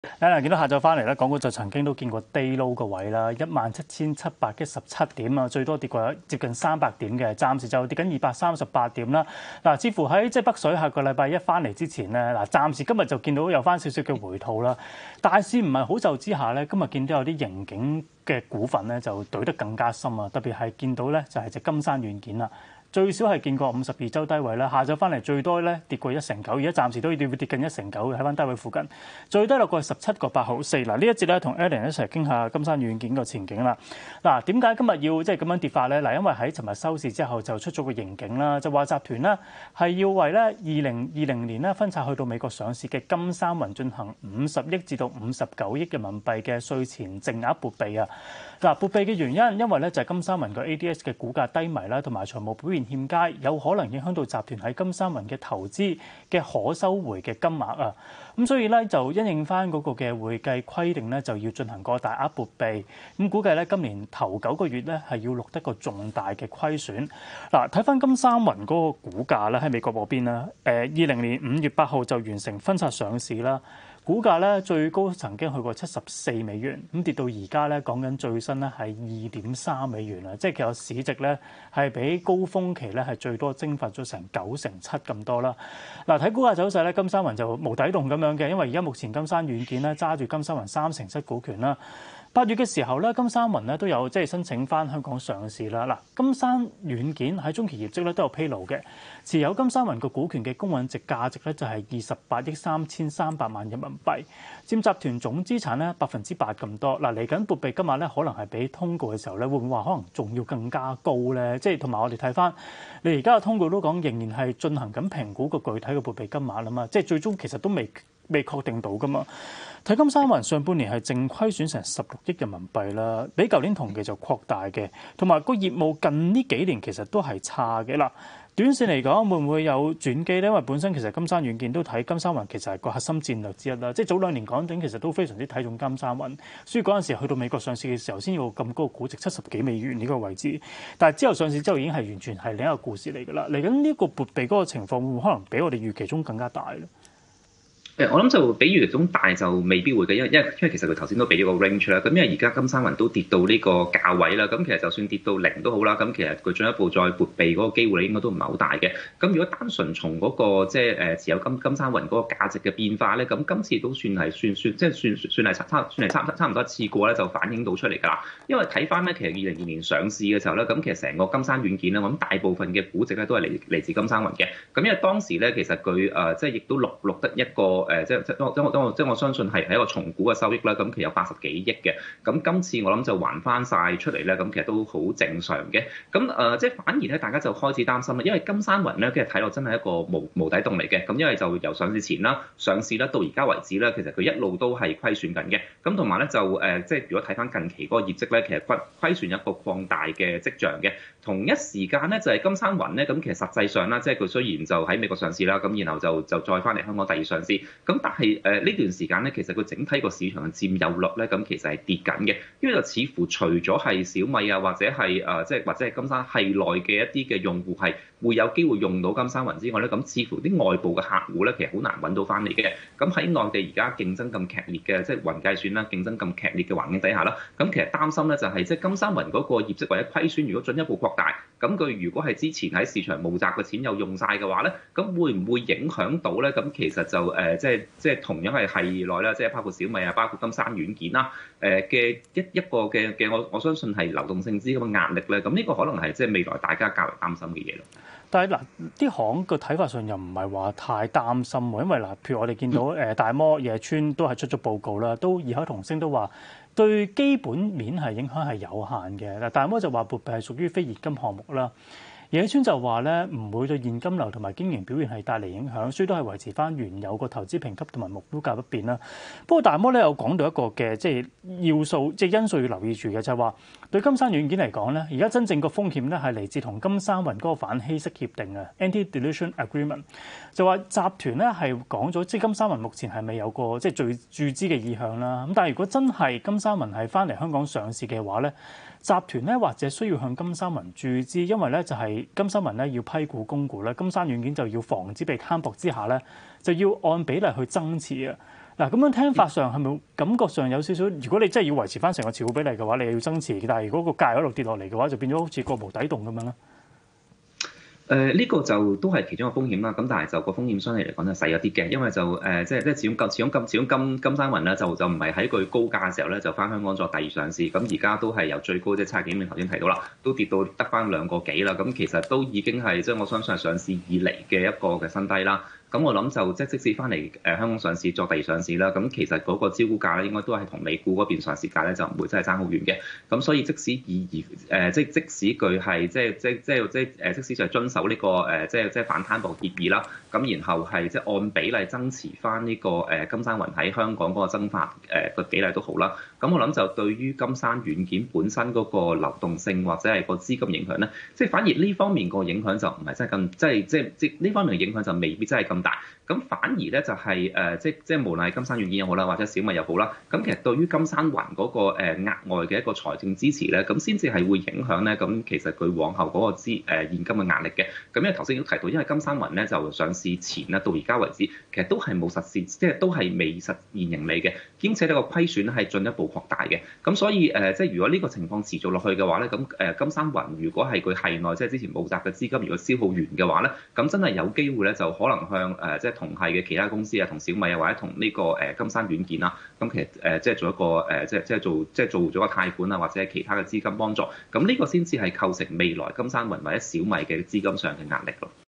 見到下晝翻嚟咧，港股就曾經都見過低 low 個位啦，17,717點啊，最多跌過接近300點嘅，暫時就跌緊238點啦。嗱，似乎喺北水下個禮拜一翻嚟之前咧，暫時今日就見到有翻少少嘅回吐啦。大市唔係好就之下咧，今日見到有啲盈警嘅股份咧就懟得更加深啊，特別係見到咧就係隻金山軟件啦。最少係見過52週低位啦，下晝翻嚟最多咧跌過1成9，而家暫時都要跌近1成9嘅，喺翻低位附近，最低落過17個8毫4。嗱，呢一節咧同 Alan 一齊傾下金山軟件個前景啦。嗱，點解今日要咁樣跌法咧？嗱，因為喺尋日收市之後就出咗個盈警啦，就話集團咧係要為咧2020年咧分拆去到美國上市嘅金山雲進行50億至到59億人民幣嘅稅前淨額撥備啊。嗱，撥備嘅原因，因為咧就係金山雲個 ADS 嘅股價低迷啦，同埋財務表現欠佳，有可能影響到集團喺金山雲嘅投資嘅可收回嘅金額啊。咁所以咧就因應翻嗰個嘅會計規定咧，就要進行個大額撥備。咁估計咧今年頭9個月咧係要錄得個重大嘅虧損。嗱，睇翻金山雲嗰個股價咧喺美國嗰邊啦，20年5月8號就完成分拆上市啦。股價咧最高曾經去過74美元，咁跌到而家咧講緊最新咧係2.3美元啦，即係其實市值咧係比高峰期咧係最多蒸發咗成97%咁多啦。嗱，睇股價走勢咧，金山雲就無底洞咁樣嘅，因為而家目前金山軟件咧揸住金山雲37%股權啦。8月嘅時候咧，金山雲咧都有申請翻香港上市啦。嗱，金山軟件喺中期業績咧都有披露嘅，持有金山雲個股權嘅公允值價值咧就係28億3300萬人民幣，佔集團總資產咧8%咁多。嗱，嚟緊撥備金額咧可能係比通告嘅時候咧會唔會話可能仲要更加高咧？即係同埋我哋睇翻你而家嘅通告都講仍然係進行緊評估個具體嘅撥備金額啦嘛，即係最終其實都未確定到噶嘛。睇金山雲上半年係淨虧損成16億人民幣啦，比舊年同期就擴大嘅，同埋個業務近呢幾年其實都係差嘅啦。短線嚟講會唔會有轉機咧？因為本身其實金山軟件都睇金山雲其實係個核心戰略之一啦。即係早2年港鼎其實都非常之睇重金山雲，所以嗰陣時去到美國上市嘅時候先要咁高估值70幾美元呢個位置。但係之後上市之後已經係完全係另一個故事嚟㗎啦。嚟緊呢個撥備嗰個情況會唔會可能比我哋預期中更加大咧？ 我諗就比預期中大就未必會嘅，因為其實佢頭先都俾咗個 range 啦。咁因為而家金山雲都跌到呢個價位啦，咁其實就算跌到0都好啦，咁其實佢進一步再撥備嗰個機會咧，應該都唔係好大嘅。咁如果單純從嗰個即係持有金山雲嗰個價值嘅變化咧，咁今次都算係差唔多一次過咧，就反映到出嚟㗎啦。因為睇翻咧，其實2022年上市嘅時候咧，咁其實成個金山軟件咧，我諗大部分嘅估值咧都係嚟自金山雲嘅。咁因為當時咧，其實佢即係亦都錄得一個即係我相信係一個重估嘅收益啦，咁其實有80幾億嘅，咁今次我諗就還翻晒出嚟咧，咁其實都好正常嘅。咁即係反而咧，大家就開始擔心啦，因為金山雲咧，其實睇落真係一個無底洞嚟嘅。咁因為就由上市前啦、上市啦到而家為止咧，其實佢一路都係虧損緊嘅。咁同埋咧就即係如果睇翻近期嗰個業績咧，其實虧損有一個擴大嘅跡象嘅。同一時間咧就係金山雲咧，咁其實實際上啦，即係佢雖然就喺美國上市啦，咁然後就再翻嚟香港第2上市，咁但係呢段時間咧，其實佢整體個市場嘅佔有率咧，咁其實係跌緊嘅，因為就似乎除咗係小米啊，或者係即係或者係金山系內嘅一啲嘅用戶係會有機會用到金山雲之外咧，咁似乎啲外部嘅客戶咧，其實好難揾到翻嚟嘅。咁喺內地而家競爭咁劇烈嘅，即係雲計算啦，競爭咁劇烈嘅環境底下啦，咁其實擔心咧就係即係金山雲嗰個業績或者虧損，如果進一步擴大，咁佢如果係之前喺市場募集嘅錢又用晒嘅話咧，咁會唔會影響到咧？咁其實就即係同樣係系內啦，即係包括小米啊，包括金山軟件啦，嘅一個嘅我相信係流動性資金嘅壓力咧。咁呢個可能係即係未來大家較為擔心嘅嘢咯。 但係嗱，啲行個睇法上又唔係話太擔心喎，因為嗱，譬如我哋見到大摩、野村都係出咗報告啦，都異口同聲都話對基本面係影響係有限嘅。嗱，大摩就話撥備係屬於非現金項目啦。野村就話咧唔會對現金流同埋經營表現係帶嚟影響，所以都係維持翻原有個投資評級同埋目標價不變啦。不過大摩咧有講到一個嘅即係要素，即係因素要留意住嘅，就係話對金山軟件嚟講咧，而家真正個風險咧係嚟自同金山雲嗰個反稀釋協定啊 （Anti-Dilution Agreement）。就話集團咧係講咗，即係金山雲目前係未有個即係注資嘅意向啦。咁但係如果真係金山雲係翻嚟香港上市嘅話咧，集團咧或者需要向金山雲注資，因為咧就係金山雲咧要批股供股咧，金山軟件就要防止被攤薄之下咧，就要按比例去增持啊。 嗱，咁樣聽法上係咪感覺上有少少？如果你真係要維持翻成個持股比例嘅話，你又要增持，但係如果個價一路跌落嚟嘅話，就變咗好似個無底洞咁樣啦。 呢個就都係其中一個風險啦，咁但係就個風險相對嚟講就細一啲嘅，因為就即係始終金山雲咧就唔係喺佢高價嘅時候咧就翻香港作第二上市，咁而家都係由最高即係差幾點頭先提到啦，都跌到得翻2個幾啦，咁其實都已經係即係我相信係上市以嚟嘅一個嘅新低啦。咁我諗就即使翻嚟香港上市作第二上市啦，咁其實嗰個招股價咧應該都係同美股嗰邊上市價咧就唔會真係爭好遠嘅。咁所以即使即使佢係即使就係遵守呢個即反攤薄協議啦，咁然後係即按比例增持翻呢個金山雲喺香港嗰個增發個比例都好啦。咁我諗就對於金山軟件本身嗰個流動性或者係個資金影響咧，即反而呢方面個影響就唔係真係咁，即呢方面嘅影響就未必真係咁大。咁反而咧就係即無論係金山軟件又好啦，或者小米又好啦，咁其實對於金山雲嗰個額外嘅一個財政支持咧，咁先至係會影響咧。咁其實佢往後嗰個現金嘅壓力嘅。咁因為頭先都提到，因為金山雲咧就上市前咧到而家為止，其實都係冇實現，即係都係未實現盈利嘅，兼且呢個虧損係進一步擴大嘅。咁所以即係如果呢個情況持續落去嘅話咧，咁金山雲如果係佢係內即係之前募集嘅資金如果消耗完嘅話咧，咁真係有機會咧就可能向即係同係嘅其他公司啊，同小米啊或者同呢個金山軟件啦，咁其實即係做一個即係做咗個貸款啊，或者其他嘅資金幫助，咁呢個先至係構成未來金山雲或者小米嘅資金上嘅壓力咯。